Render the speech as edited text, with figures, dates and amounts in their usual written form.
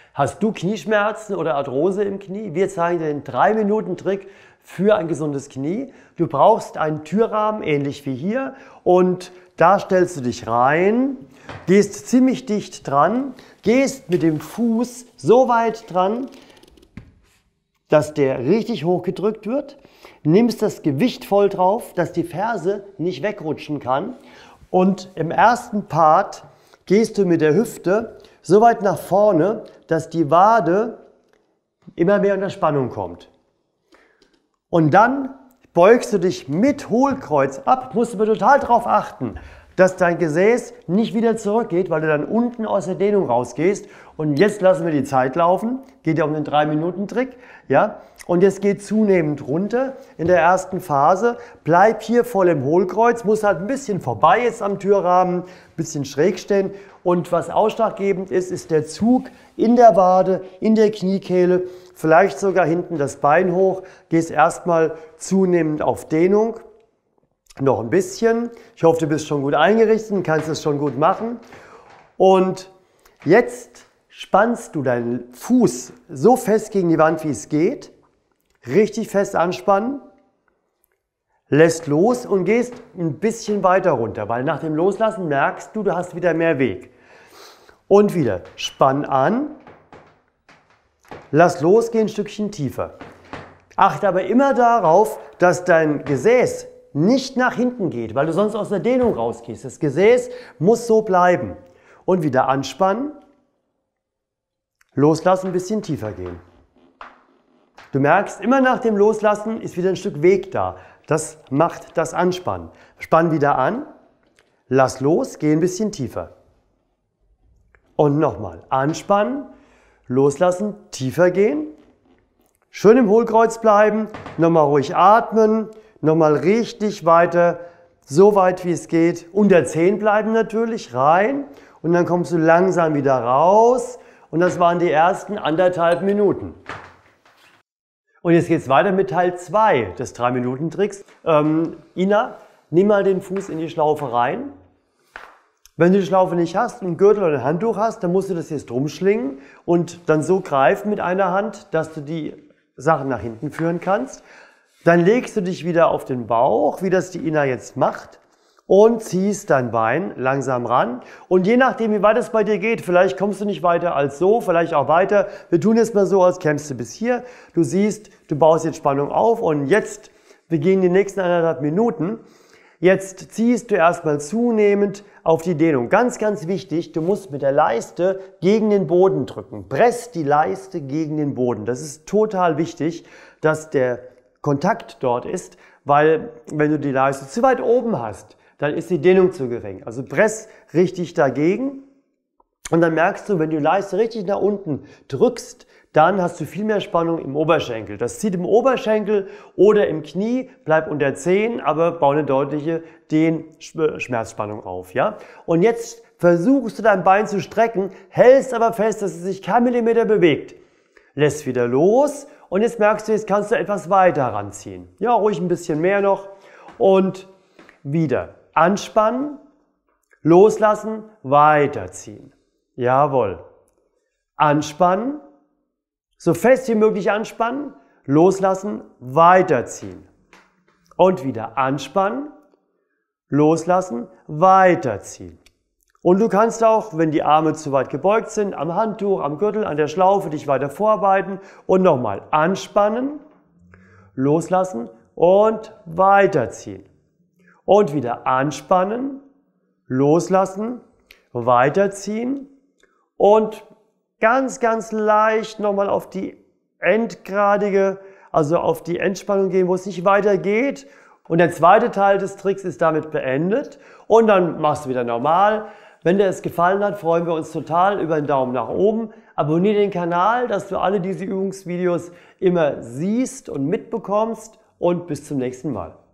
Hast du Knieschmerzen oder Arthrose im Knie? Wir zeigen dir den 3-Minuten-Trick für ein gesundes Knie. Du brauchst einen Türrahmen, ähnlich wie hier, und da stellst du dich rein, gehst ziemlich dicht dran, gehst mit dem Fuß so weit dran, dass der richtig hochgedrückt wird, nimmst das Gewicht voll drauf, dass die Ferse nicht wegrutschen kann, und im ersten Part gehst du mit der Hüfte so weit nach vorne, dass die Wade immer mehr unter Spannung kommt. Und dann beugst du dich mit Hohlkreuz ab, musst aber total darauf achten, dass dein Gesäß nicht wieder zurückgeht, weil du dann unten aus der Dehnung rausgehst. Und jetzt lassen wir die Zeit laufen. Geht ja um den 3-Minuten-Trick. Ja? Und jetzt geht zunehmend runter in der ersten Phase. Bleib hier voll im Hohlkreuz, muss halt ein bisschen vorbei jetzt am Türrahmen, ein bisschen schräg stehen. Und was ausschlaggebend ist, ist der Zug in der Wade, in der Kniekehle, vielleicht sogar hinten das Bein hoch. Gehst erstmal zunehmend auf Dehnung. Noch ein bisschen. Ich hoffe, du bist schon gut eingerichtet und kannst es schon gut machen. Und jetzt spannst du deinen Fuß so fest gegen die Wand, wie es geht. Richtig fest anspannen. Lässt los und gehst ein bisschen weiter runter, weil nach dem Loslassen merkst du, du hast wieder mehr Weg. Und wieder. Spann an. Lass los, geh ein Stückchen tiefer. Achte aber immer darauf, dass dein Gesäß nicht nach hinten geht, weil du sonst aus der Dehnung rausgehst. Das Gesäß muss so bleiben. Und wieder anspannen, loslassen, ein bisschen tiefer gehen. Du merkst, immer nach dem Loslassen ist wieder ein Stück Weg da. Das macht das Anspannen. Spann wieder an, lass los, geh ein bisschen tiefer. Und nochmal, anspannen, loslassen, tiefer gehen. Schön im Hohlkreuz bleiben, nochmal ruhig atmen. Nochmal richtig weiter, so weit wie es geht. Unter 10 bleiben natürlich, rein. Und dann kommst du langsam wieder raus. Und das waren die ersten 1,5 Minuten. Und jetzt geht es weiter mit Teil 2 des 3-Minuten-Tricks. Ina, nimm mal den Fuß in die Schlaufe rein. Wenn du die Schlaufe nicht hast, einen Gürtel oder ein Handtuch hast, dann musst du das jetzt drum schlingen und dann so greifen mit einer Hand, dass du die Sachen nach hinten führen kannst. Dann legst du dich wieder auf den Bauch, wie das die Ina jetzt macht, und ziehst dein Bein langsam ran. Und je nachdem, wie weit es bei dir geht, vielleicht kommst du nicht weiter als so, vielleicht auch weiter. Wir tun jetzt mal so, als kämst du bis hier. Du siehst, du baust jetzt Spannung auf und jetzt, wir gehen die nächsten 1,5 Minuten. Jetzt ziehst du erstmal zunehmend auf die Dehnung. Ganz, ganz wichtig, du musst mit der Leiste gegen den Boden drücken. Presst die Leiste gegen den Boden. Das ist total wichtig, dass der Kontakt dort ist, weil wenn du die Leiste zu weit oben hast, dann ist die Dehnung zu gering. Also press richtig dagegen und dann merkst du, wenn du die Leiste richtig nach unten drückst, dann hast du viel mehr Spannung im Oberschenkel. Das zieht im Oberschenkel oder im Knie, bleib unter 10, aber bau eine deutliche Schmerzspannung auf. Ja? Und jetzt versuchst du dein Bein zu strecken, hältst aber fest, dass es sich kein Millimeter bewegt. Lässt wieder los. Und jetzt merkst du, jetzt kannst du etwas weiter ranziehen. Ja, ruhig ein bisschen mehr noch. Und wieder anspannen, loslassen, weiterziehen. Jawohl. Anspannen, so fest wie möglich anspannen, loslassen, weiterziehen. Und wieder anspannen, loslassen, weiterziehen. Und du kannst auch, wenn die Arme zu weit gebeugt sind, am Handtuch, am Gürtel, an der Schlaufe dich weiter vorarbeiten und nochmal anspannen, loslassen und weiterziehen. Und wieder anspannen, loslassen, weiterziehen und ganz, ganz leicht nochmal auf die endgradige, also auf die Entspannung gehen, wo es nicht weitergeht. Und der zweite Teil des Tricks ist damit beendet und dann machst du wieder normal. Wenn dir es gefallen hat, freuen wir uns total über einen Daumen nach oben. Abonniere den Kanal, dass du alle diese Übungsvideos immer siehst und mitbekommst und bis zum nächsten Mal.